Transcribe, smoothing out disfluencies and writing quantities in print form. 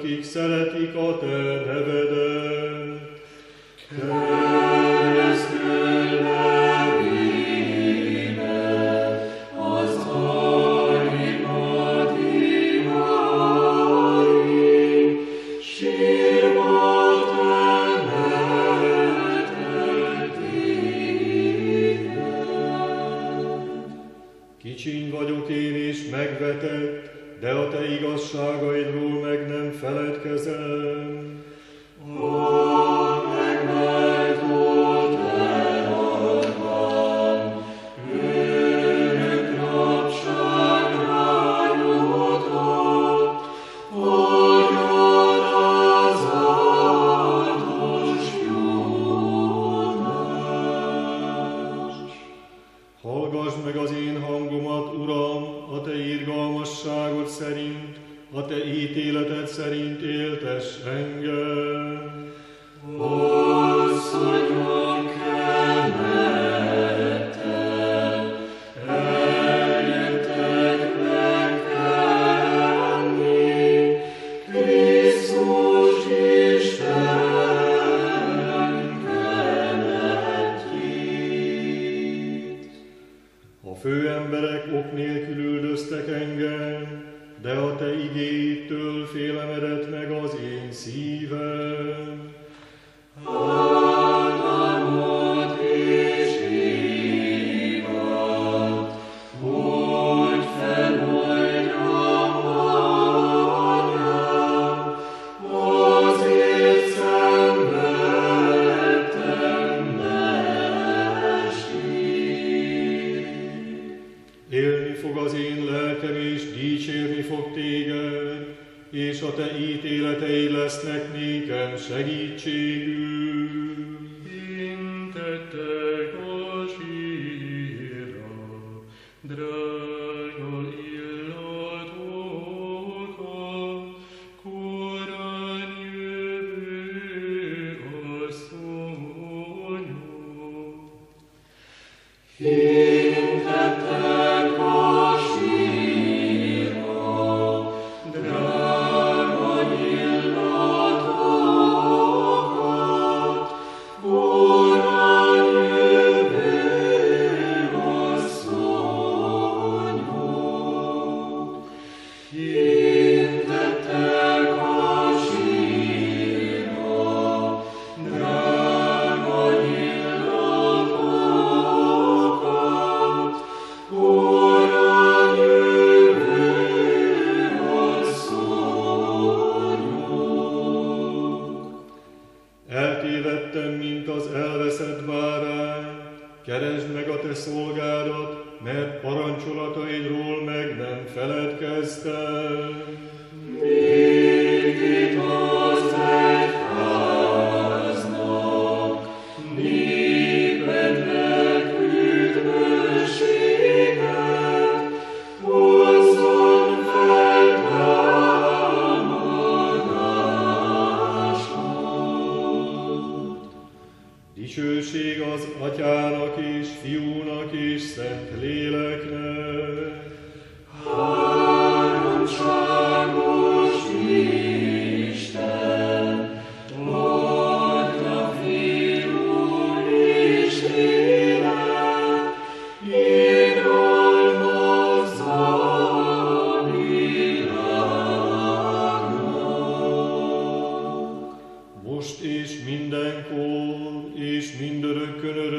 akik szeretik a te nevedet. Keresztül levéve az Arimatheai, sírva temettek téged. Kicsiny vagyok én is megvetett, de a te igazságaidról meg nem feledkezem. Hallgass meg az én hangomat, Uram, a te irgalmasságod szerint, a te ítéleted szerint éltess engem. Asszonyom kemette, eljöttek megkenni, Krisztus Isten keletjét. A főemberek ok nélkül üldöztek engem, de a te igéidtől félemedett meg az én szívem. Államot és hívat, hogy feloldjam anyám, azért szenvedtem esét. Élni fog az én lelkem és dicsérni fog téged, és a te ítéleteid lesznek nékem segítségül. Intettek a sírra, drága illatokat, korán jövő asszonyok. Intettek a sírra, drága illatokat, korán jövő asszonyok. Intettek a sírra, drága illatokat, korán jövő asszonyok. Eltévedtem, mint az elveszett bárány, keresd meg a te szolgádat, mert parancsolataidról meg nem feledkeztem. Még itt az egyháznak, népednek üdvösséget, hozzon fel támadásot. Dicsőség az Atyának és Fiúnak és Szent Léleknek. Háromságos Isten, Atya, Fiú és Lélek, irgalmazza a világnak. Most és mindenkor és mindörökkön